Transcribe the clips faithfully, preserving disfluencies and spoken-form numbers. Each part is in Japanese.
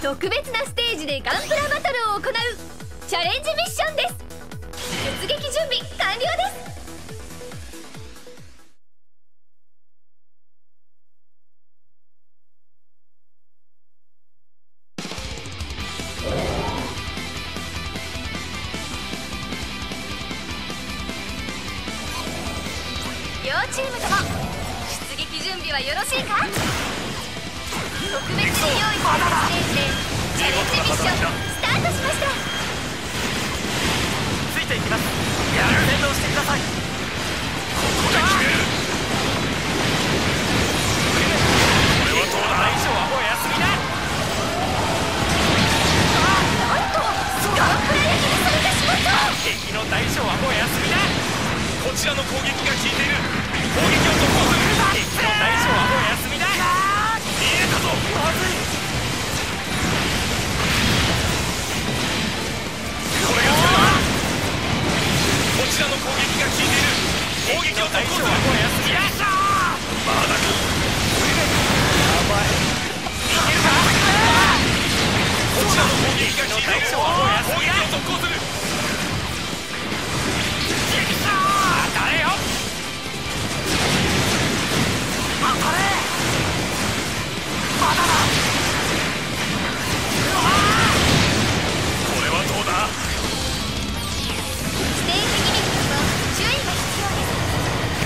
特別なステージでガンプラバトルを行うチャレンジミッションです。出撃準備完了です。両チームとも出撃準備はよろしいか。特別に用意されたステージでチャレンジミッションスタートしました。 ついていきます。やる先導してください。ここで決める。これはどうだ。大将はお休みだ。 なんとガンプラ焼きにされてしまった。 敵の大将はお休みだ。こちらの攻撃が効いている。攻撃を続行する。敵の大将はお休みだ。見えたぞ。まずい。これがそうだ。こちらの攻撃が効いている。攻撃を続行する。お休みだ。まだか。やばい。いけるか。こちらの攻撃が効いている。攻撃を続行する。当たれよ。当たれ。まだだ。これはどうだ。 ステージギミックと注意が必要です。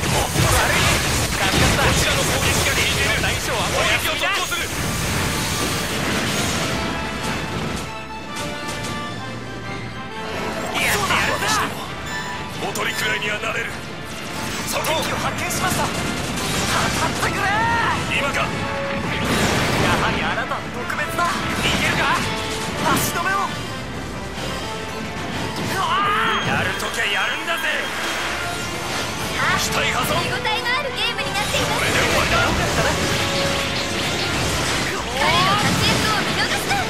悪い。ガスガスだ。こちらの攻撃が効いている。大将は攻撃を続行する。やってやるぞ。おとりくらいにはなれる。そこを発見しました。当たってくれ。今か。やはりあなたは特別だ。いけるか。足止めを。やるときはやるんだぜ。期待破損。 見応えのあるゲームになっています。 これで終わりだ。 彼の活躍を見逃すな。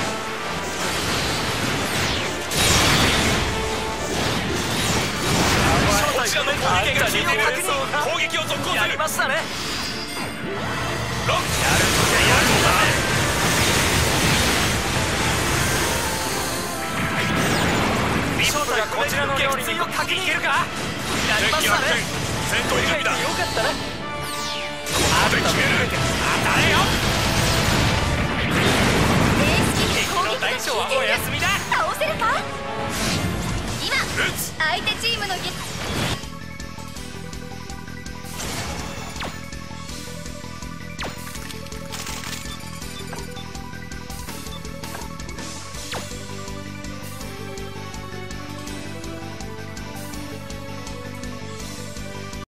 こちらの攻撃が効いている。攻撃を続行する。やりましたね。ロック。やるときはやるんだ。ミソがこちらの料理にかけにいけるか。やりましたね。戦闘準備だ。よかったな。ここで決める。当たれよ。 レース機で攻撃が効いている。 大将はお休みだ。 倒せるか。今相手チームのゲ